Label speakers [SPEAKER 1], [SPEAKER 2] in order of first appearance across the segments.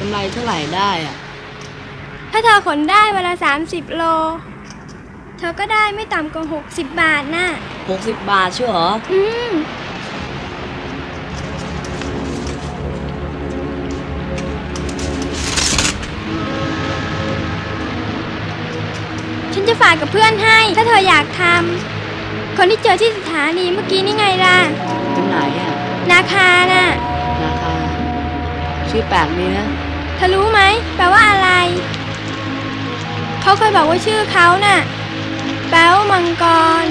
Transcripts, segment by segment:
[SPEAKER 1] กำไรเท่าไหร่ได้อะ
[SPEAKER 2] ถ้าเธอขนได้เวลา30 โลเธอก็ได้ไม่ต่ำกว่า60 บาทน่ะ
[SPEAKER 1] 60 บาทใช่เหรอ
[SPEAKER 2] ฉันจะฝากกับเพื่อนให้ถ้าเธออยากทำคนที่เจอที่สถานีเมื่อกี้นี่ไงล่ะ
[SPEAKER 1] เป็นไหนอ่ะ
[SPEAKER 2] นาคาน่ะ
[SPEAKER 1] นาคาชื่อแปลกดีนะ
[SPEAKER 2] เธอรู้ไหมแปลว่าอะไรเขาเคยบอกว่าชื่อเขาน่ะแปลว่ามังกร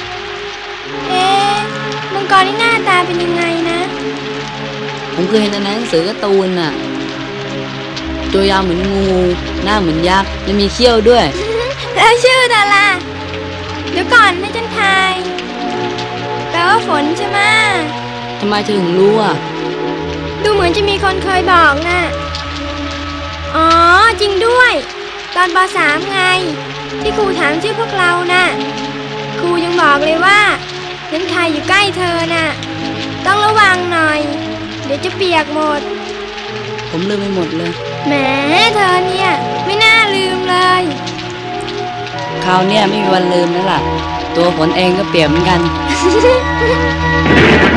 [SPEAKER 2] มังกรนี่หน้าตาเป็นยังไงนะ
[SPEAKER 1] ผมเคยเห็นในหนังสือการ์ตูนน่ะตัวยาวเหมือนงูหน้าเหมือนยักษ์และมีเขี้ยวด้วย
[SPEAKER 2] แล้วชื่อเธอล่ะเดี๋ยวก่อนให้ฉันทายแปลว่าฝนใช่ไหม
[SPEAKER 1] ทำไมเธอถึงรู้อ่ะ
[SPEAKER 2] ดูเหมือนจะมีคนเคยบอกน่ะอ๋อจริงด้วยตอนป.3 ไงที่ครูถามชื่อพวกเราน่ะครูยังบอกเลยว่านั้นใครอยู่ใกล้เธอน่ะต้องระวังหน่อยเดี๋ยวจะเปียกหมด
[SPEAKER 1] ผมลืมไปหมดเลย
[SPEAKER 2] แหมเธอเนี่ยไม่น่าลืมเลย
[SPEAKER 1] คราวนี้ไม่มีวันลืมแล้วล่ะตัวฝนเองก็เปียกเหมือนกัน